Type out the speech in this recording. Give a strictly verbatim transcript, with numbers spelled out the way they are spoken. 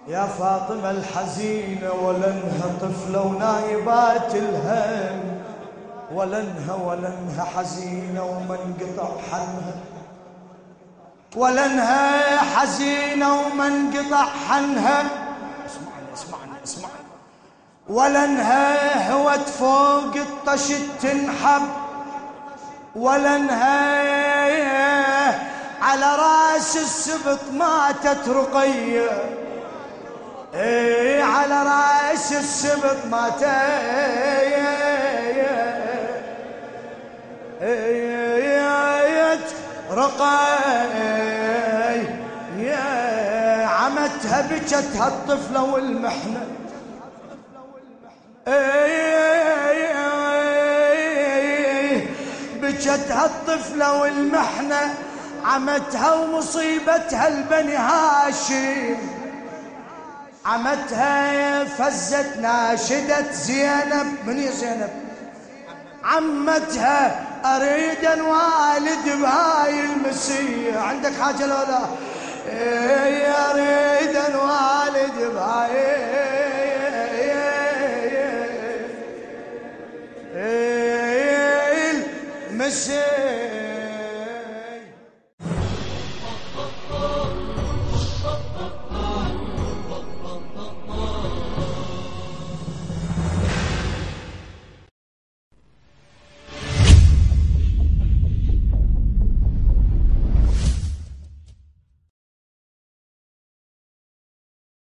يا فاطمة الحزينة ولنها طفلة ونايبات الهم، ولنها ولنها حزينة ومن قطع حنها، ولنها حزينة ومن قطع حنها. اسمعني اسمعني اسمعني. ولنها هوت فوق الطش تنحب، ولنها على راس السبط ماتت رقية، اي على راس السبط ماتت رقي. يا عمتها بجتها الطفلة والمحنة، بجتها الطفلة والمحنة، عمتها ومصيبتها البني هاشم، عمتها فزت ناشدة زينب. من يا زينب؟ عمتها اريد والد بهاي المسية. عندك حاجة لو لا؟ اريد والد بهاي المسية.